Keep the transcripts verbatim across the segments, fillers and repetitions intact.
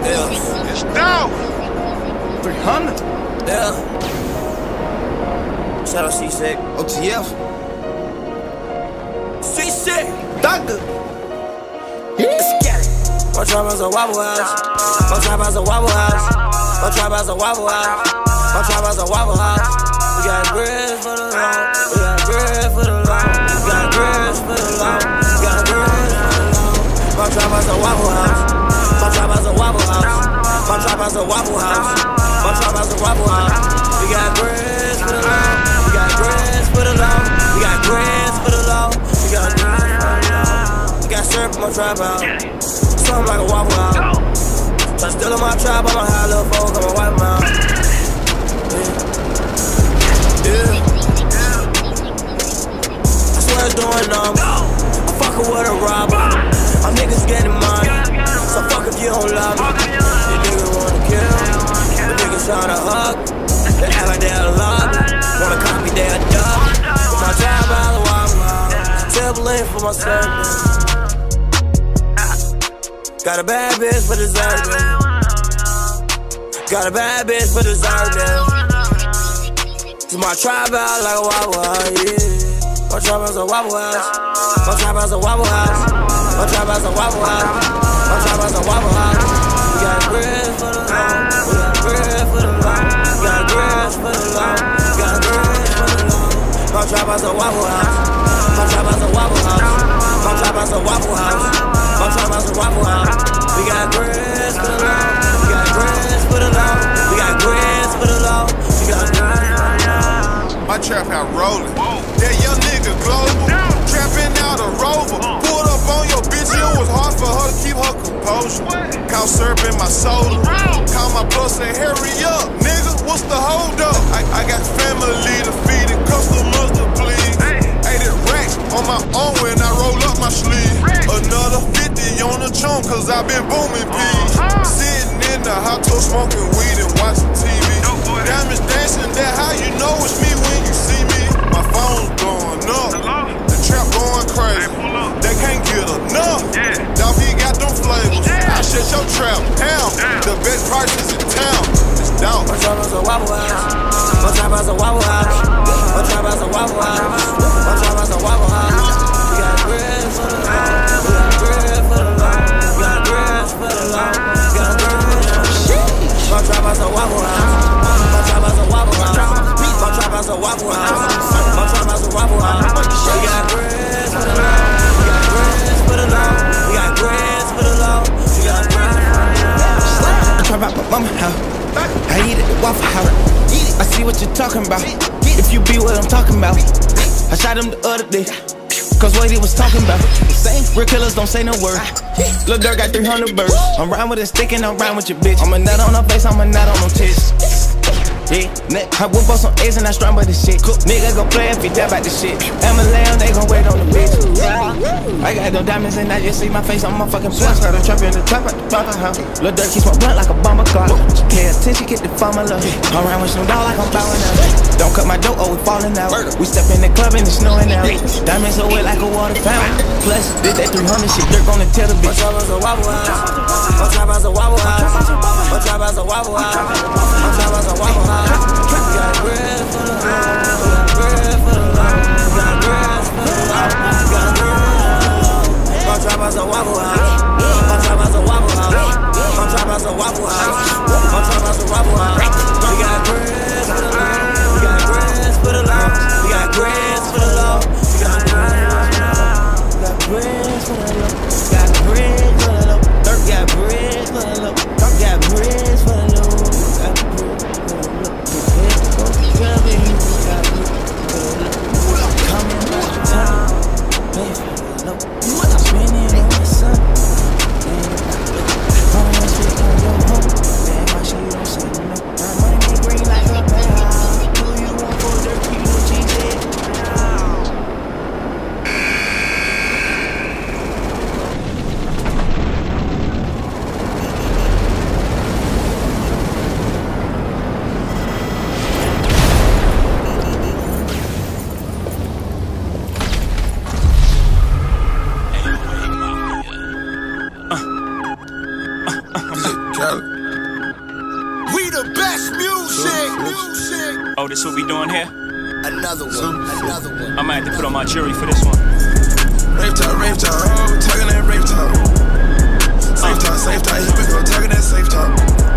Yeah. It's down. three hundred. Yeah. Shout out C-Sec. O T F. C-Sec. Doctor. Let's get it. My trap house a Waffle House. My trap house a Waffle House. My trap house a Waffle House. My trap house a Waffle House. We got bread for the law. We got bread for the law. We got bread for the law. We got bread for the law. My trap house a Waffle House. My trap house a Waffle House. My trap house a Waffle House. My trap house a Waffle House. We got bread for the law. We got bread for the law. We got bread for the law. We got bread for the law. We got syrup in my trap house. Something like a Waffle House. Try to steal in my trap, I'ma high little folk, I'ma wipe them out. Yeah. Yeah. I swear it's doing numb. I'm fucking with a robber. My niggas getting money. So fuck if you don't love me. These niggas wanna kill. The niggas tryna hug. They act like they're love. Wanna copy their dub. Put my trap out of Waffle House. Timberland for my service. Got a bad bitch for dessert, man. Got a bad bitch for dessert, man. To my tribe out like a Waffle House, yeah. My tribe house a Waffle House. My tribe house a Waffle House. My tribe house a Waffle House. My tribe house a Waffle House. We got bread for the law. We got bread for the law. We got bread for the law. We got bread for the law. My tribe house a Waffle House. My tribe house a Waffle House. My tribe house a Waffle House. My trap house a Waffle House. We got grits for the law. We got grits for the law. We got grits for the law. We got grits for the law. My trap house rolling. That young nigga global. Trapping out a rover. Pulled up on your bitch. It was hard for her to keep her composure. Count syrup in my soda. Call my plus and hurry up. Nigga, what's the hold up? I, I got family to feed and customers to please. eighty racks on my own when I roll up my sleeve. Another fifty on the chunk, cause I been booming peas. Sitting in the hot tub smoking weed and watching T V. Diamonds dancing, that how you know it's me when you see me. My phone's blowing up, the trap going crazy. They can't get enough. Dog, he got them flavors. I shut your trap down. The best prices in town. It's down. My trap house a Waffle House. My trap house a Waffle House. My trap house a Waffle House. My trap house a Waffle House. We got bread for the law. We got bread for the law. We got bread for the law. We got bread for the law. My trap house a Waffle House. My trap house a Waffle House. My trap house a Waffle House. My trap house a Waffle House. We got bread for the law. We got bread for the law. We got bread for the law. We got bread for the law. I trap out my mama house. I eat at the Waffle House. I see what you're talking about. If you be what I'm talking about. I shot him the other day. Cause what he was talking about. Real killers don't say no word. Lil' Durk got three hundred birds. I'm round with a stick and I'm round with your bitch. I'm a nut on her face, I'm a nut on them tits. Yeah, neck. I whip up some A's and I strong by this shit. Nigga gon' play if he die by this shit. I'm a lamb, they gon' wait on the bitch. I got no diamonds and I just see my face on my fucking plus. Got a trap in the trap at the Waffle House. Lil' Durk keeps my blunt like a bomber clock. Pay attention, get the formula. I'm around with some dog like I'm bowing out. Don't cut my dough, oh we falling out. We step in the club and it's snowing out. Diamonds so wet like a water fountain. Plus, did that three hundred shit, Durk gonna tell the bitch. My trap house a Waffle House. My trap house a Waffle House. My trap house a Waffle House. My trap house a Waffle House. We got bread for the law. We got bread for the law. We got bread for the law. We got bread for the law. My trap house a Waffle House. My trap house a Waffle House. My trap house a Waffle House. My trap house a Waffle House. We got bread for the law. We got bread for the law. We got bread for the law. We got bread for the law. We got bread for the law. Got bread for the law. Durk got bread for the law. Durk got bread for the law. Got bread for the law. Coming back to town, pay for the low. Spinning on the sun. Cali. We the best music, music. Oh, this what we doing here? Another one, another one. I might have to put on my jury for this one. Rave talk, rave talk, oh, talking that rave talk. Safe talk, safe talk, here we go, talking that safe talk.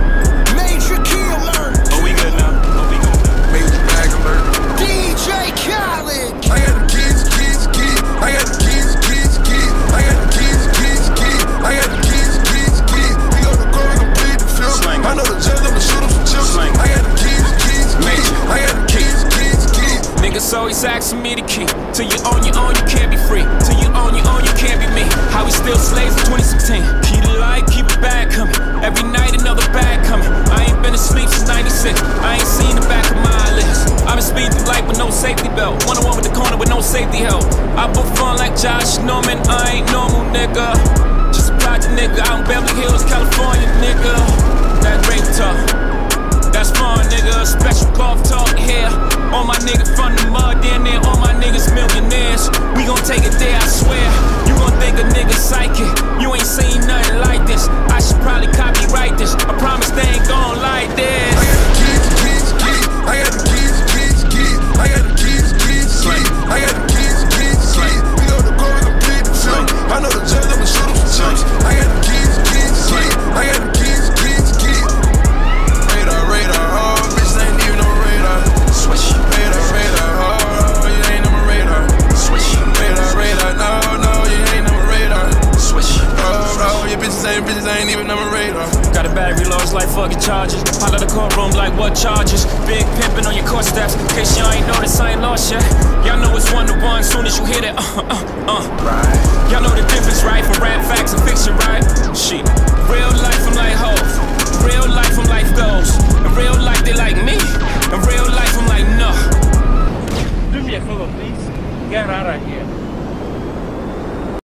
Major key alert. Oh, we good now? Oh, we good now? Major bag alert. D J Khaled. I got the keys, keys, keys. I got the keys, keys, keys. I got the keys, keys, keys. I got the keys, keys, keys. We go to go and complete the film. I know the judge, I'ma shoot him some chips. I got the keys, keys, keys. I got the keys, keys, keys. Niggas always asking me the key. Till you own your own, you can't be free. Till you own your own, you can't be me. How we still slaves in twenty sixteen. Keep the light, keep it bag coming. Every night another bag coming. I ain't been asleep since ninety-six. I ain't seen the back of my eyelids. I've been speeding through life with no safety belt. one oh one with the corner with no safety help. I book fun like Josh Norman. I ain't normal, nigga. Just a project nigga out in Beverly Hills, California, nigga. That rape talk. That's fun, nigga. Special golf talk here. All my niggas from the mud, damn near all my niggas millionaires. We gon' take it there, I swear. You gon' think a nigga psychic. You ain't seen nothing like this. I should probably copyright this. I promise they ain't gon' like this. I got the keys, keys, keys. I got the keys, keys, keys. I got the keys, keys, keys. I got the keys, keys, keys. We go to go and complete the film. I know the judge, I'ma shoot him some chips. I got the keys, keys, keys. I got the keys, keys, keys. Radar, radar, oh, bitch, ain't even on radar. Swish. Radar, radar, oh, you ain't on my radar. Swish. Radar, radar, no, no, you ain't on my radar. Swish. Oh, no, your bitches ain't, bitches ain't even on my radar. Got a battery lost like fucking charges. Out of the courtroom like what charges? Big pimpin' on your court steps. In case y'all ain't noticed, I ain't lost yet. Y'all know it's one to one. Soon as you hear that, uh, uh, uh. Right. Y'all know the difference, right? From rap facts and fiction, right? Shit. Real life, I'm like Hov. Real life, I'm like those. In real life, they like me. In real life, I'm like no. Do me a favor, please. Get out of here.